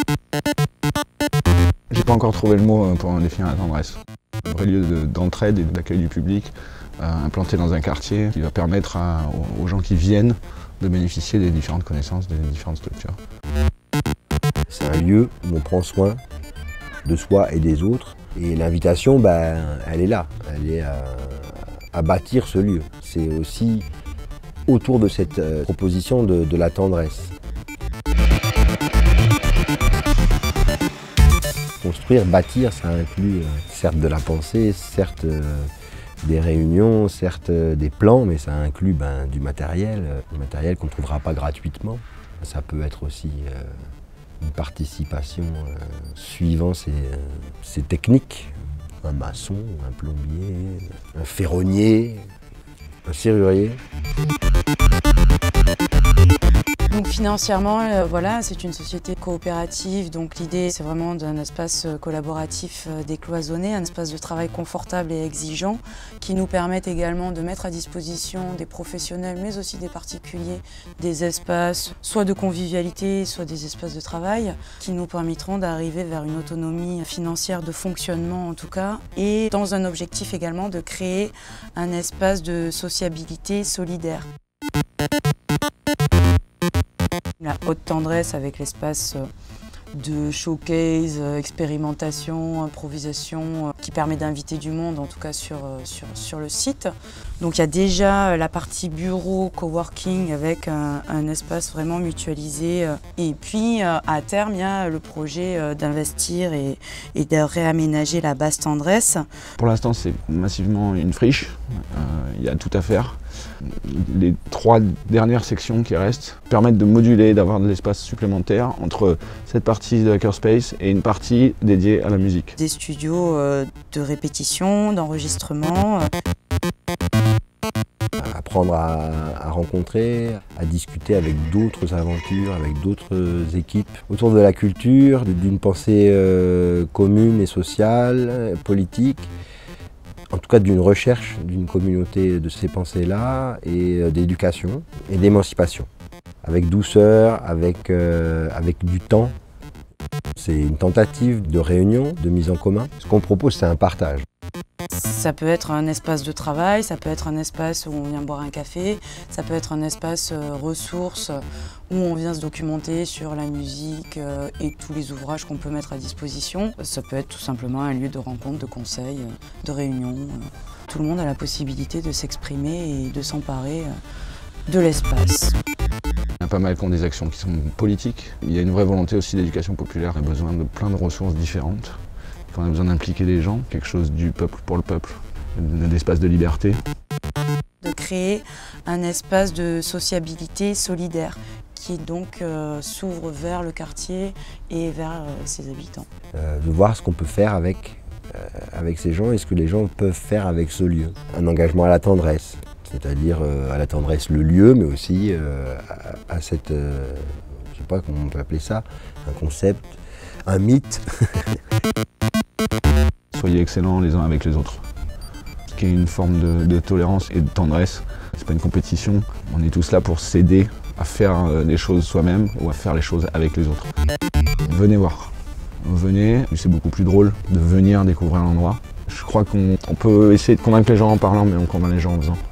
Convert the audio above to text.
J'ai pas encore trouvé le mot pour définir la tendresse. Un vrai lieu d'entraide et d'accueil du public, implanté dans un quartier qui va permettre aux gens qui viennent de bénéficier des différentes connaissances, des différentes structures. C'est un lieu où on prend soin de soi et des autres. Et l'invitation, elle est là, elle est à bâtir ce lieu. C'est aussi autour de cette proposition de la tendresse. Construire, bâtir, ça inclut certes de la pensée, certes des réunions, certes des plans, mais ça inclut du matériel qu'on ne trouvera pas gratuitement. Ça peut être aussi une participation suivant ces techniques. Un maçon, un plombier, un ferronnier, un serrurier. Donc financièrement, voilà, c'est une société coopérative, donc l'idée c'est vraiment d'un espace collaboratif décloisonné, un espace de travail confortable et exigeant qui nous permettent également de mettre à disposition des professionnels mais aussi des particuliers des espaces soit de convivialité, soit des espaces de travail qui nous permettront d'arriver vers une autonomie financière de fonctionnement en tout cas et dans un objectif également de créer un espace de sociabilité solidaire. La haute tendresse avec l'espace de showcase, expérimentation, improvisation qui permet d'inviter du monde en tout cas sur le site. Donc il y a déjà la partie bureau, coworking avec un espace vraiment mutualisé et puis à terme il y a le projet d'investir et de réaménager la basse tendresse. Pour l'instant c'est massivement une friche, il y a tout à faire. Les 3 dernières sections qui restent permettent de moduler, d'avoir de l'espace supplémentaire entre cette partie de hackerspace et une partie dédiée à la musique. Des studios de répétition, d'enregistrement. Apprendre à rencontrer, à discuter avec d'autres aventures, avec d'autres équipes autour de la culture, d'une pensée commune et sociale, politique. En tout cas d'une recherche d'une communauté de ces pensées-là et d'éducation et d'émancipation. Avec douceur, avec du temps. C'est une tentative de réunion, de mise en commun. Ce qu'on propose, c'est un partage. Ça peut être un espace de travail, ça peut être un espace où on vient boire un café, ça peut être un espace ressources où on vient se documenter sur la musique et tous les ouvrages qu'on peut mettre à disposition. Ça peut être tout simplement un lieu de rencontre, de conseil, de réunion. Tout le monde a la possibilité de s'exprimer et de s'emparer de l'espace. Il y a pas mal qui ont des actions qui sont politiques. Il y a une vraie volonté aussi d'éducation populaire. On a besoin de plein de ressources différentes. On a besoin d'impliquer les gens, quelque chose du peuple pour le peuple, d'espace de liberté. De créer un espace de sociabilité solidaire qui donc s'ouvre vers le quartier et vers ses habitants. De voir ce qu'on peut faire avec ces gens et ce que les gens peuvent faire avec ce lieu. Un engagement à la tendresse, c'est-à-dire à la tendresse le lieu, mais aussi à cette, je sais pas comment on peut appeler ça, un concept, un mythe. Soyez excellents les uns avec les autres. Ce qui est une forme de tolérance et de tendresse. C'est pas une compétition, on est tous là pour s'aider à faire les choses soi-même ou à faire les choses avec les autres. Venez voir, venez, c'est beaucoup plus drôle de venir découvrir l'endroit. Je crois qu'on peut essayer de convaincre les gens en parlant, mais on convainc les gens en faisant.